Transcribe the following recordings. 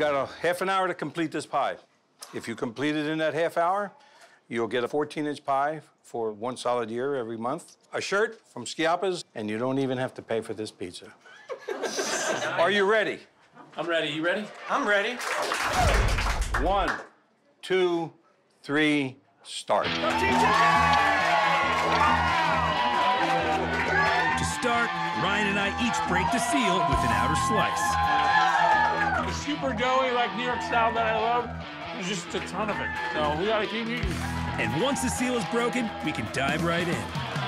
got a half an hour to complete this pie. If you complete it in that half hour, you'll get a 14-inch pie for 1 solid year every month, a shirt from Schiappa's, and you don't even have to pay for this pizza. Are you ready? I'm ready. You ready? I'm ready. 1, 2, 3, start. To start, Ryan and I each break the seal with an outer slice. The super doughy, like New York style that I love, there's just a ton of it. So we gotta keep eating. And once the seal is broken, we can dive right in.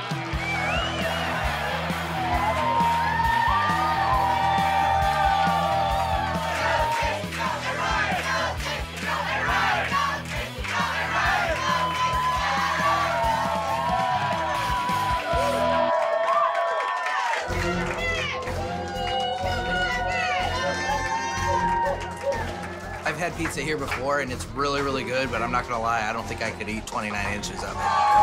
I've had pizza here before, and it's really, really good, but I'm not gonna lie, I don't think I could eat 29 inches of it.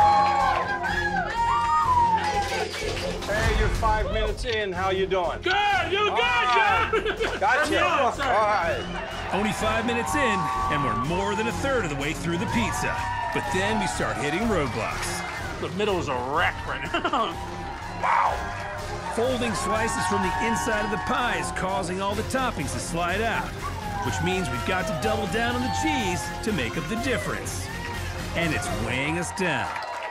Hey, you're 5 minutes in. How you doing? Good! You good, John? Gotcha. All right. Only 5 minutes in, and we're more than a third of the way through the pizza. But then we start hitting roadblocks. The middle is a wreck right now. Wow! Folding slices from the inside of the pie is causing all the toppings to slide out, which means we've got to double down on the cheese to make up the difference. And it's weighing us down.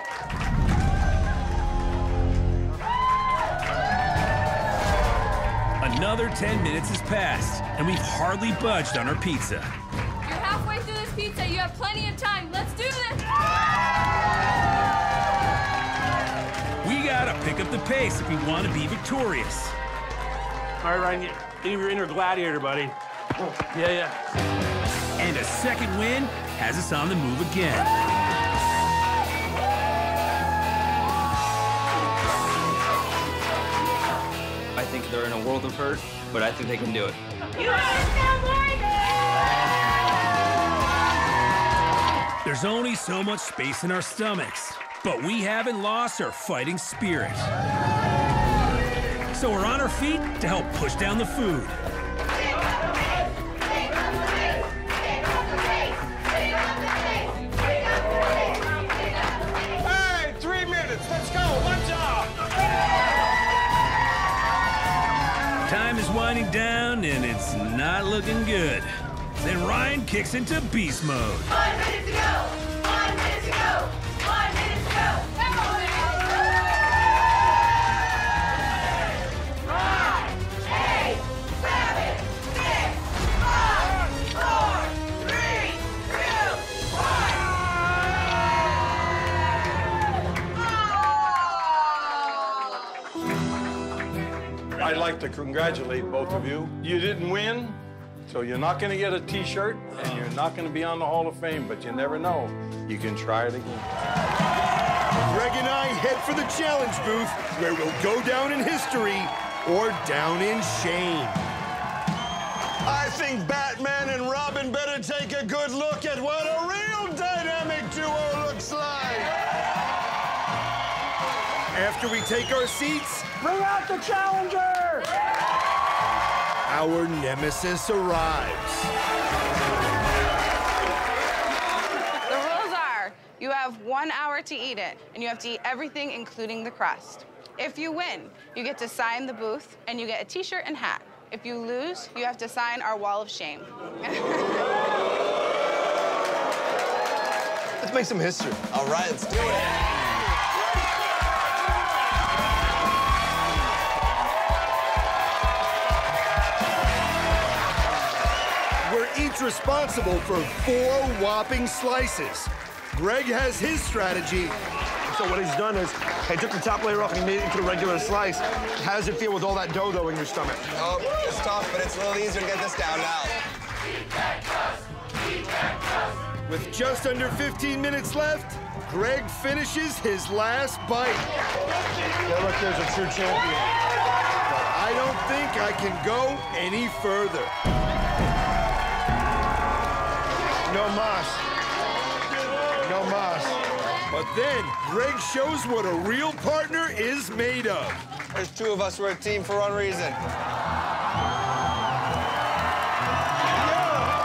Another 10 minutes has passed, and we've hardly budged on our pizza. You're halfway through this pizza. You have plenty of time. Let's do this. We gotta pick up the pace if we want to be victorious. All right, Ryan, get your inner gladiator, buddy. Yeah. And a second win has us on the move again. I think they're in a world of hurt, but I think they can do it. You understand, There's only so much space in our stomachs, but we haven't lost our fighting spirit. So we're on our feet to help push down the food. Hey, 3 minutes. Let's go. Watch out. Time is winding down, and it's not looking good. Then Ryan kicks into beast mode. 5 minutes to go. 5 minutes to go. 5 minutes to go. 5, 8, 7, 6, 5, 4, 3, 2, 1. I'd like to congratulate both of you. You didn't win, so you're not going to get a T-shirt, and you're not going to be on the Hall of Fame, but you never know. You can try it again. Greg and I head for the challenge booth, where we'll go down in history or down in shame. I think Batman and Robin better take a good look at what a real dynamic duo looks like. After we take our seats, Bring out the challenger! our nemesis arrives. The rules are, you have 1 hour to eat it, and you have to eat everything, including the crust. If you win, you get to sign the booth, and you get a T-shirt and hat. If you lose, you have to sign our wall of shame. Let's make some history. All right, let's do it. We're each responsible for 4 whopping slices. Greg has his strategy. So what he's done is, he took the top layer off and he made it into a regular slice. How does it feel with all that dough in your stomach? Oh, it's tough, but it's a little easier to get this down now. With just under 15 minutes left, Greg finishes his last bite. Yeah, look, there's a true champion. But I don't think I can go any further. No mas. No mas. But then, Greg shows what a real partner is made of. There's 2 of us. We're a team for one reason. Yeah.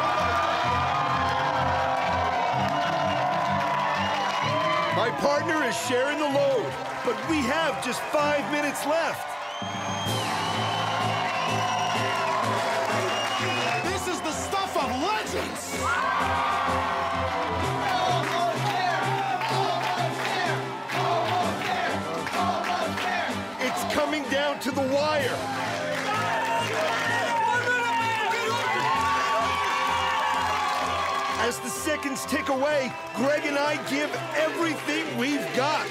partner is sharing the load, but we have just 5 minutes left. This is the stuff of legends. It's coming down to the wire. As the seconds tick away, Greg and I give everything we've got.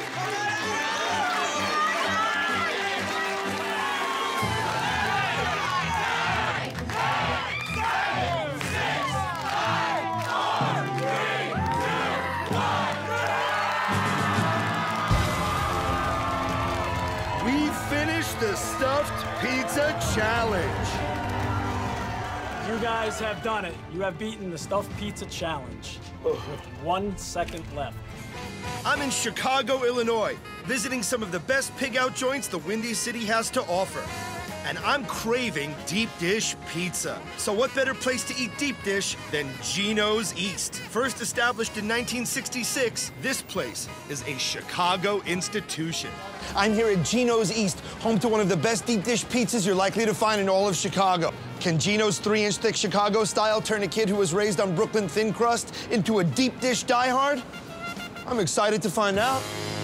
We finished the Stuffed Pizza Challenge. You guys have done it. You have beaten the Stuffed Pizza Challenge with 1 second left. I'm in Chicago, Illinois, visiting some of the best pig-out joints the Windy City has to offer. And I'm craving deep dish pizza. So what better place to eat deep dish than Gino's East? First established in 1966, this place is a Chicago institution. I'm here at Gino's East, home to one of the best deep dish pizzas you're likely to find in all of Chicago. Can Gino's 3-inch thick Chicago style turn a kid who was raised on Brooklyn thin crust into a deep dish diehard? I'm excited to find out.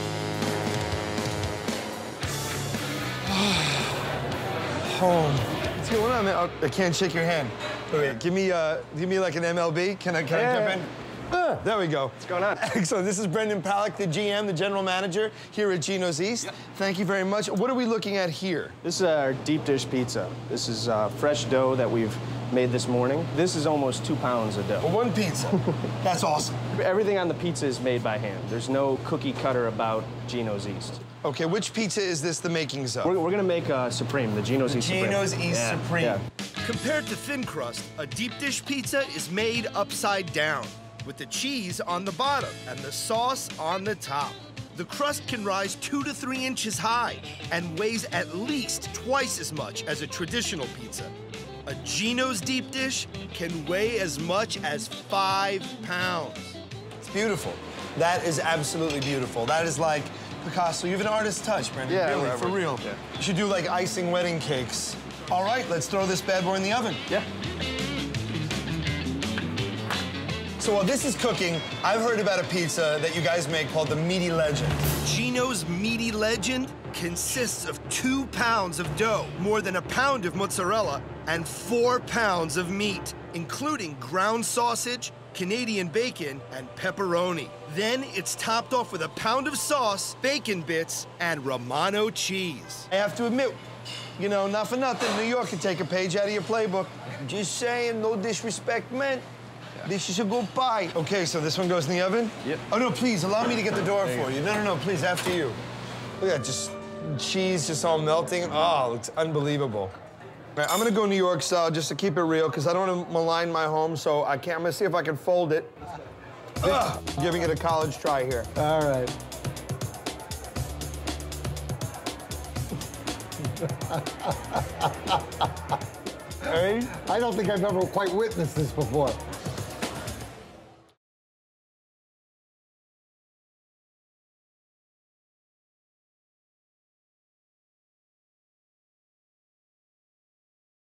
Home. What's going on, man? Oh, I can't shake your hand. Wait, give me like an MLB. Can I jump in? There we go. What's going on? Excellent. This is Brendan Palak, the GM, the general manager here at Gino's East. Yep. Thank you very much. What are we looking at here? This is our deep dish pizza. This is fresh dough that we've made this morning. This is almost 2 pounds of dough. For one pizza. That's awesome. Everything on the pizza is made by hand. There's no cookie cutter about Gino's East. Okay, which pizza is this the makings of? We're gonna make Supreme, the Gino's East Supreme. Gino's East Supreme. Yeah. Compared to thin crust, a deep dish pizza is made upside down, with the cheese on the bottom and the sauce on the top. The crust can rise 2 to 3 inches high and weighs at least twice as much as a traditional pizza. A Gino's deep dish can weigh as much as 5 pounds. It's beautiful. That is absolutely beautiful. That is like Picasso. You have an artist's touch, Brendan. Yeah, really, whatever. for real. Yeah. You should do like icing wedding cakes. All right, let's throw this bad boy in the oven. Yeah. So while this is cooking, I've heard about a pizza that you guys make called the Meaty Legend. Gino's Meaty Legend consists of 2 pounds of dough, more than a pound of mozzarella, and 4 pounds of meat, including ground sausage, Canadian bacon, and pepperoni. Then it's topped off with a pound of sauce, bacon bits, and Romano cheese. I have to admit, you know, not for nothing, New York can take a page out of your playbook. Just saying, no disrespect meant. This is a good pie. Okay, so this one goes in the oven? Yep. Oh, no, please, allow me to get the door for you. No, please, after you. Look at that, just cheese just all melting. Oh, it's unbelievable. All right, I'm gonna go New York style just to keep it real, because I don't want to malign my home, so I'm gonna see if I can fold it. Giving it a college try here. All right. I don't think I've ever quite witnessed this before.